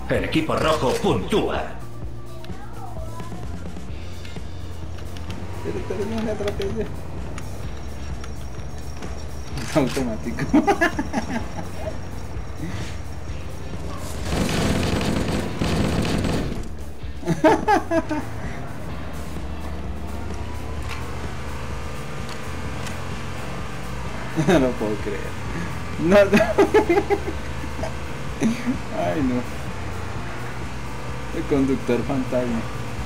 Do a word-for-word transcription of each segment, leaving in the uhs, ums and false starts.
El equipo rojo puntúa. Pero, pero no me atropelle. Es automático. No lo puedo creer. No, no. Ay, no. El conductor fantasma.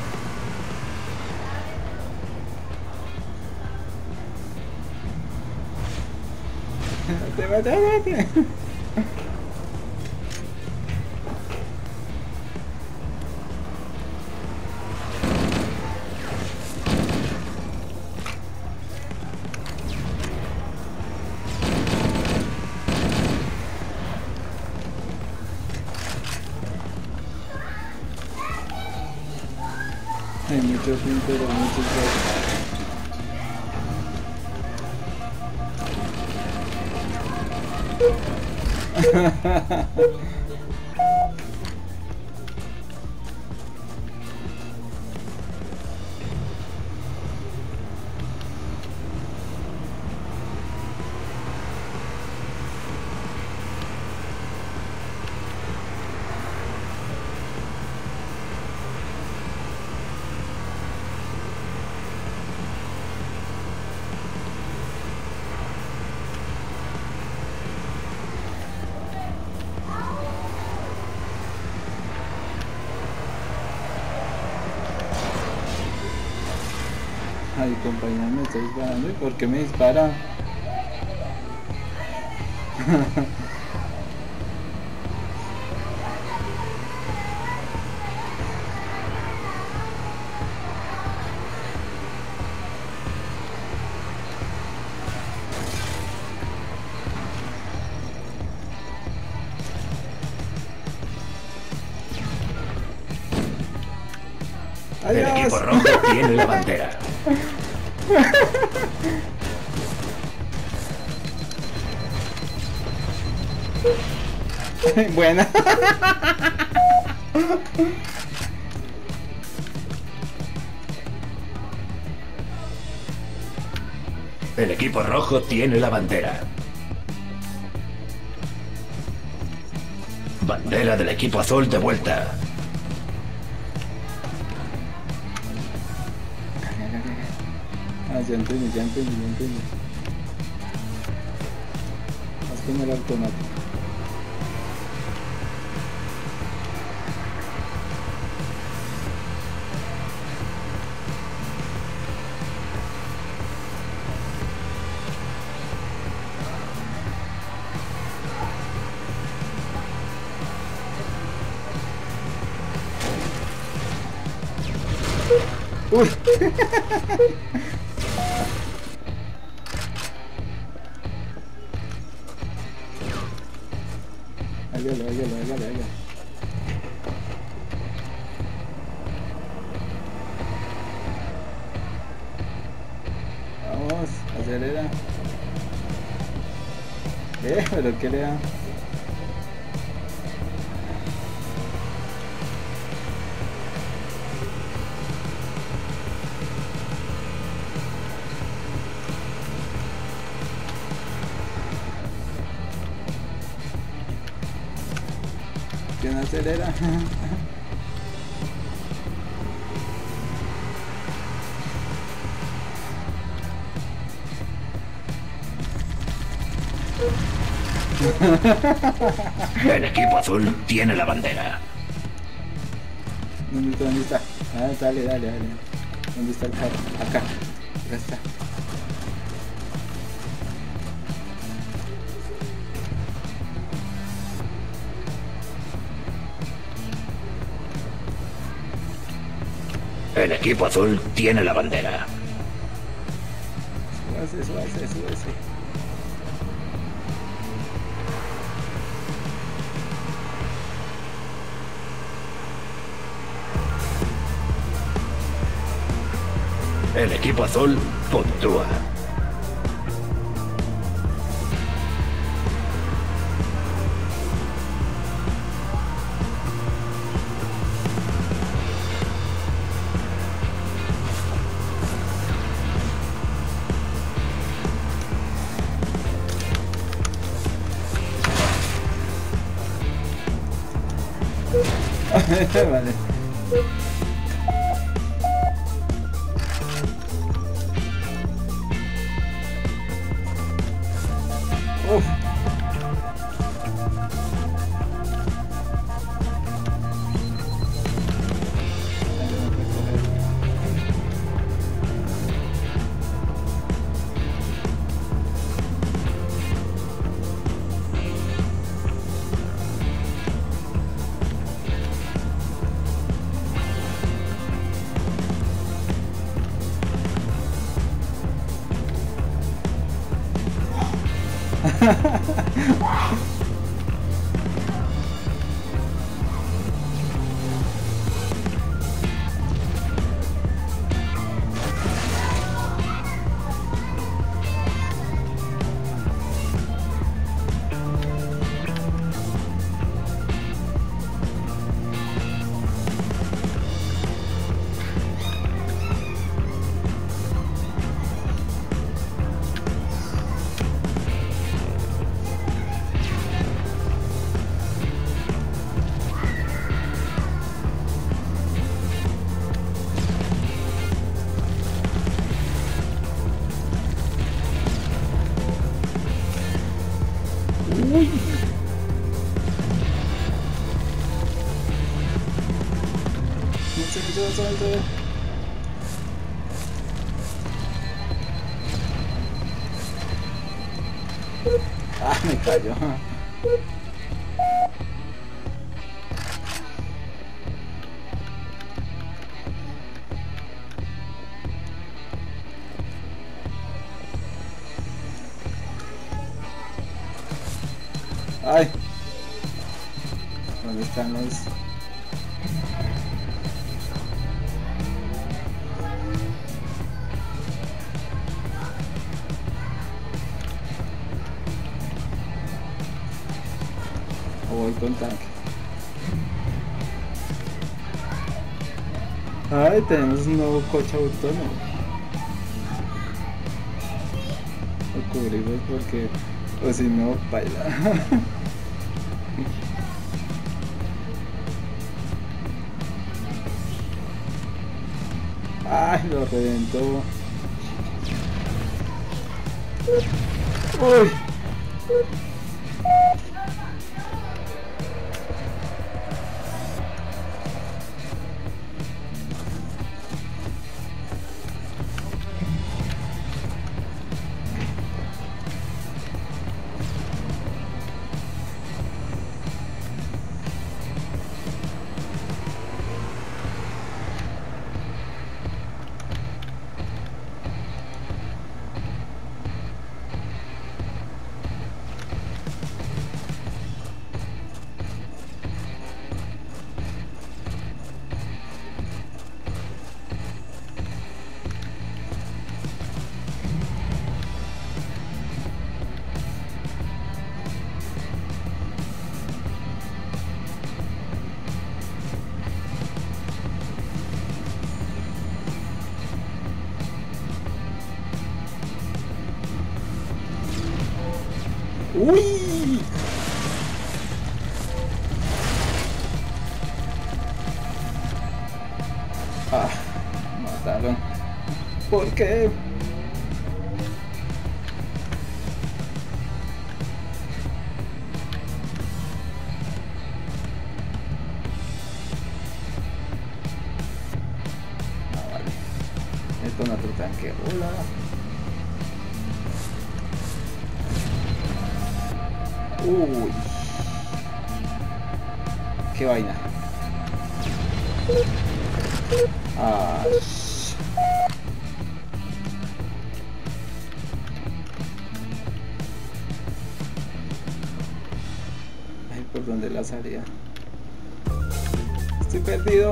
Te mataste. Hay muchos pero muchos dos. Ay, compañero, me está disparando. ¿Y por qué me dispara? El equipo rojo tiene la bandera. Buena. El equipo rojo tiene la bandera. Bandera del equipo azul de vuelta. Ah, ya entendí, ya entendí, ya entendí. Haz como el automático. Uy. Hágalo, hágalo, hágalo, hágalo. Vamos, acelera. Eh, pero qué le da. ¿Quién acelera? El equipo azul tiene la bandera. ¿Dónde está? ¿Dónde está? Ah, dale, dale, dale. ¿Dónde está el carro? Acá. Acá está. El equipo azul tiene la bandera. Súbase, súbase, súbase. El equipo azul puntúa. Vale. Uf. Uy. No sé qué se va a hacer. Ah, me cayó. Ay, ¿dónde están los? O voy con tanque. Ay, tenemos un nuevo coche autónomo. Lo cubrimos porque, o si no, baila. Ay, lo reventó. Uy. Uy. Ah, mataron. ¿Por qué? Ah, vale. Esto no otro tanque. Hola. Uy, qué vaina. Ah, ay, por dónde la salía. Estoy perdido.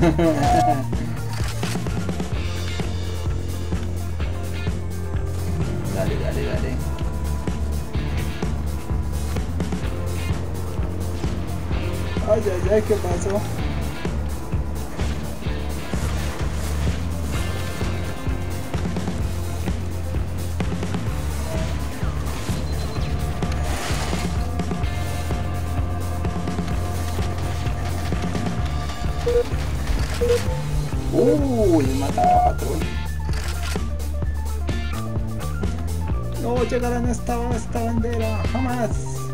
Dale, dale, dale. Ay, ay, ay, ¿qué pasó? Uh, le mataron a Patrón. No llegarán a esta, esta bandera, jamás.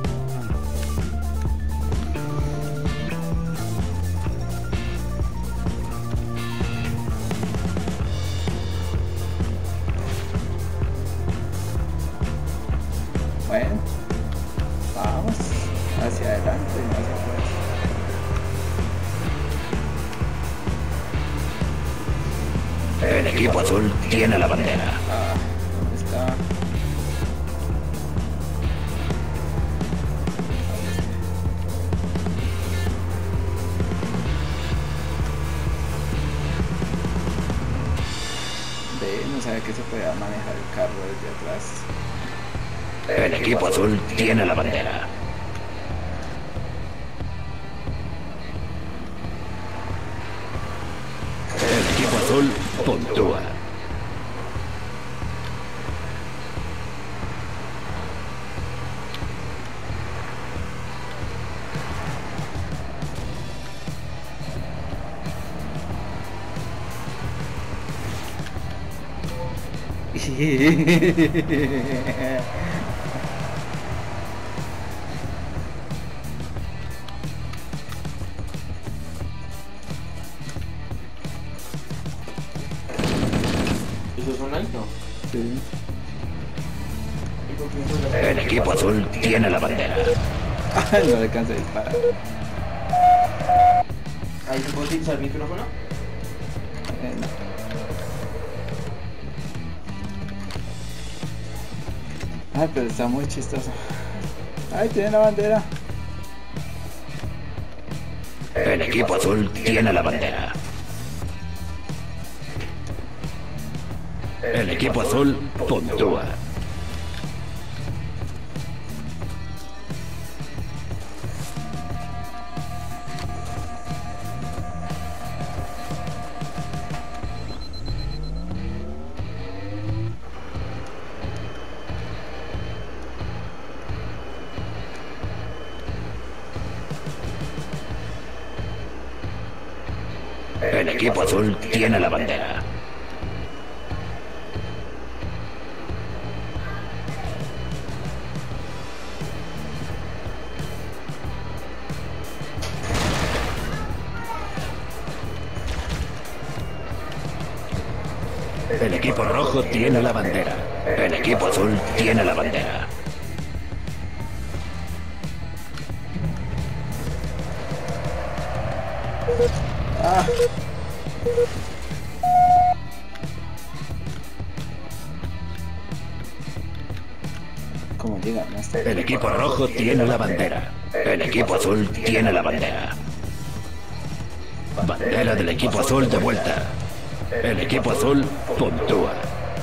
Bueno, vamos hacia adelante, no hacia atrás. El equipo azul tiene la bandera. Ah, ¿dónde está? Ve, no sabía que se podía manejar el carro desde atrás. El equipo azul tiene la bandera. El equipo azul puntúa. ¿Eso es un like? No. Sí. ¿Y por qué son las- El equipo azul tiene la bandera. Ah, no le alcanza a disparar. ¿Ahí se puede utilizar el micrófono? Eh, no. Ay, pero está muy chistoso. Ay, tiene la bandera. El equipo azul tiene la bandera. El equipo azul puntúa. El equipo azul tiene la bandera. El equipo rojo tiene la bandera. El equipo azul tiene la bandera. Ah. ¿Cómo llegan hasta El equipo rojo tiene la bandera. El equipo azul tiene la bandera. Bandera del equipo azul de vuelta. El equipo azul puntúa.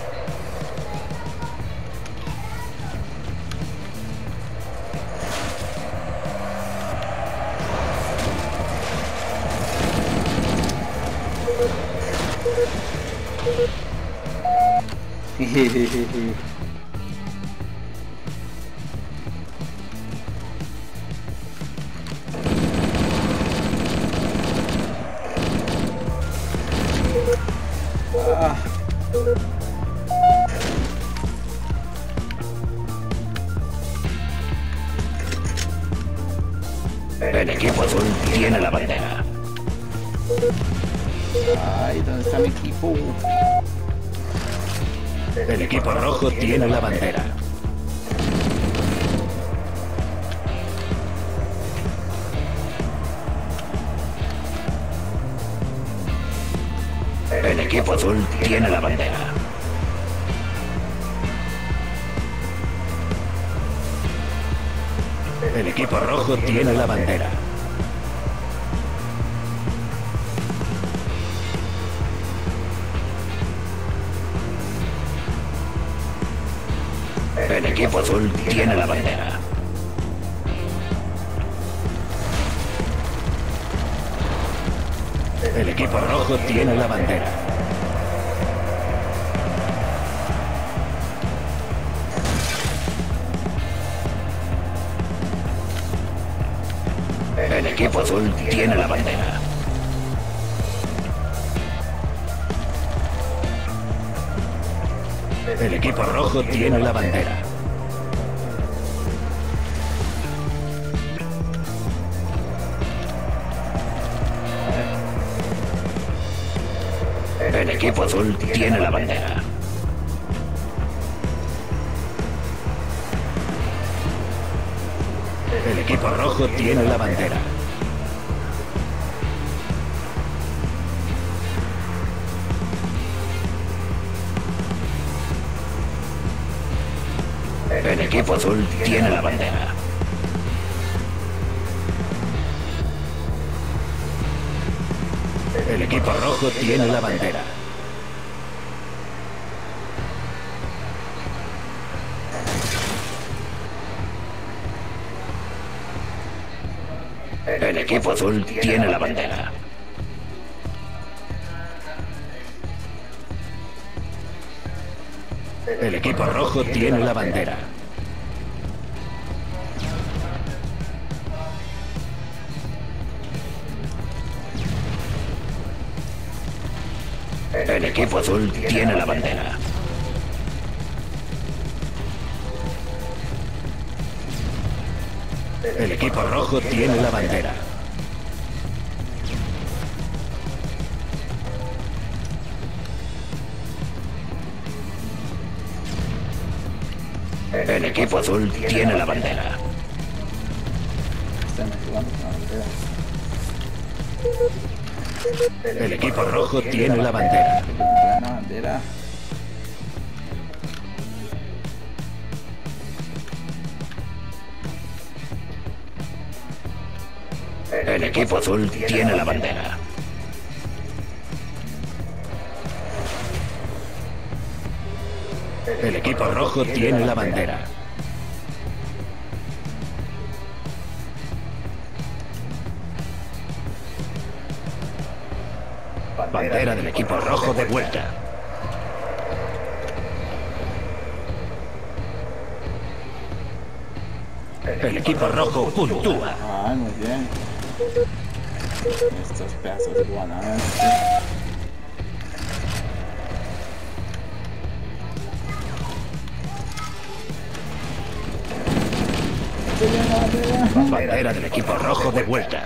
Ah. El equipo azul tiene la bandera. Ay, ¿dónde está mi equipo? El equipo rojo tiene la bandera. El equipo azul tiene la bandera. El equipo rojo tiene la bandera. equipo azul tiene la bandera. El equipo rojo tiene la bandera. El equipo azul tiene la bandera. El equipo rojo tiene la bandera. El equipo azul tiene la bandera. El equipo rojo tiene la bandera. El equipo azul tiene la bandera. El equipo rojo tiene la bandera. El equipo azul tiene la bandera. El equipo rojo tiene la bandera. El equipo azul tiene la bandera. El equipo rojo tiene la bandera. El equipo azul tiene la bandera. Están jugando con la bandera. El equipo rojo tiene la bandera. La bandera. El equipo azul tiene la bandera. El equipo rojo tiene la bandera. Bandera del equipo rojo de vuelta. El equipo rojo puntúa. Ah, muy bien. Estos pedazos de guanadas. Bandera del equipo rojo de vuelta.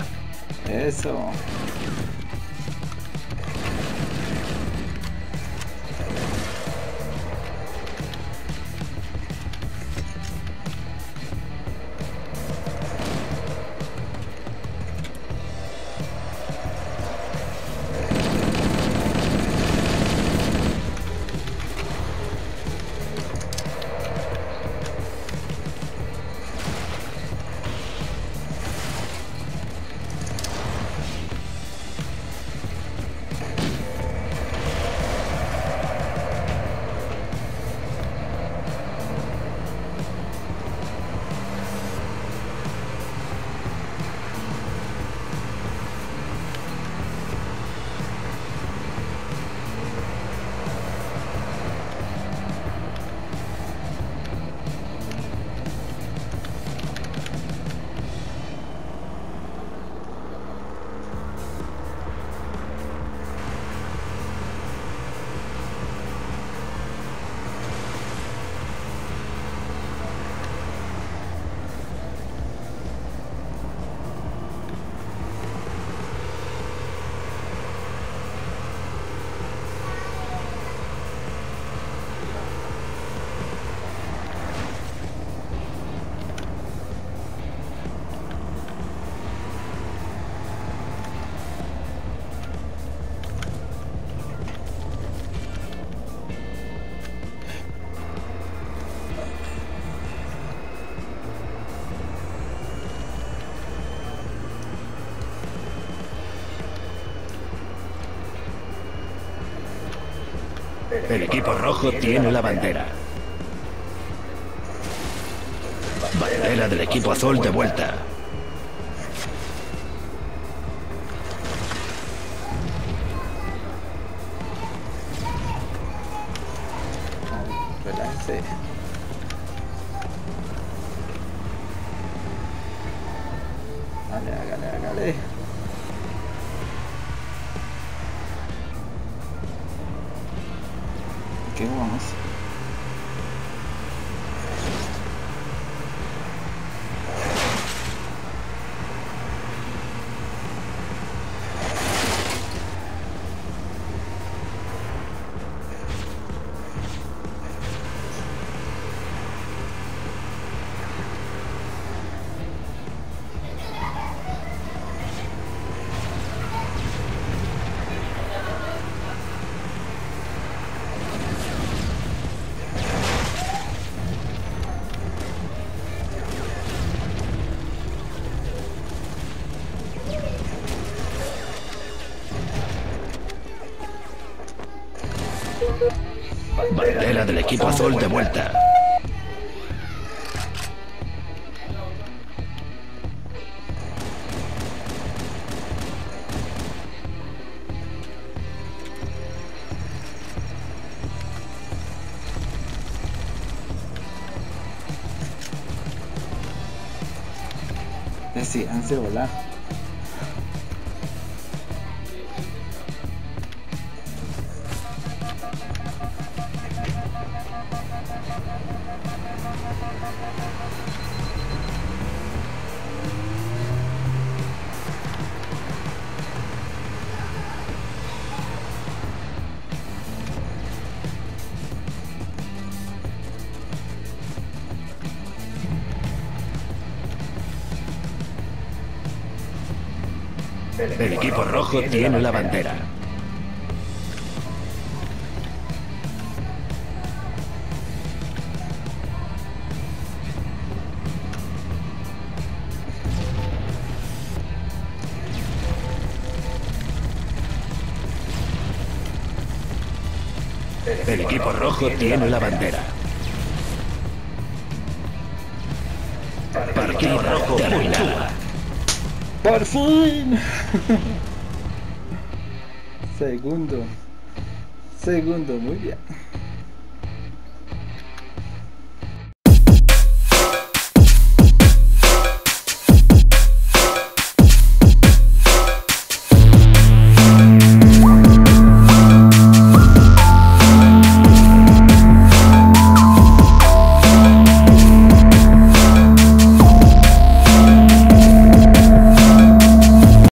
Eso. El equipo rojo tiene la bandera. Bandera del equipo azul de vuelta. Relájese. Dale, hágale, hágale. ¿Qué vamos? Bandera del equipo azul de vuelta. Decíanse volar. El equipo rojo tiene la bandera. El equipo rojo tiene la bandera. Partido rojo terminado. ¡Por fin! Segundo. Segundo, muy bien.